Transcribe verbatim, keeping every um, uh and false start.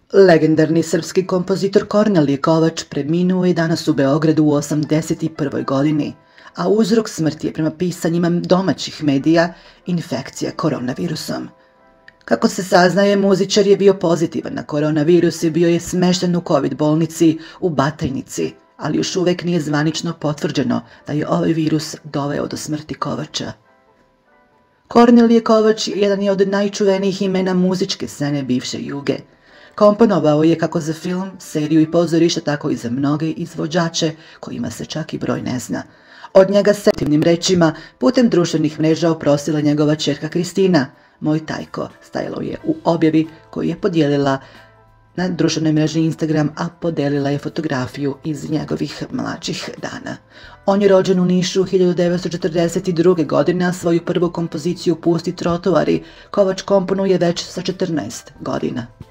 Legendarni srpski kompozitor Kornelije Kovač preminuo je danas u Beogradu u osamdeset prvoj godini, a uzrok smrti je prema pisanjima domaćih medija infekcija koronavirusom. Kako se saznaje, muzičar je bio pozitivan na koronavirus i bio je smešten u COVID bolnici u Batajnici, ali još uvek nije zvanično potvrđeno da je ovaj virus doveo do smrti Kovača. Kornelije Kovač jedan je od najčuvenijih imena muzičke scene bivše Juge. Komponovao je kako za film, seriju i pozorište, tako i za mnoge izvođače kojima se čak i broj ne zna. Od njega se divnim rečima putem društvenih mreža oprostila njegova ćerka Kristina. Moj tajko, stajalo je u objavi koju je podijelila na društvenoj mreži Instagram, a podelila je fotografiju iz njegovih mlađih dana. On je rođen u Nišu hiljadu devetsto četrdeset druge. godine, a svoju prvu kompoziciju Pusti trotoari Kovač komponuje već sa četrnaest godina.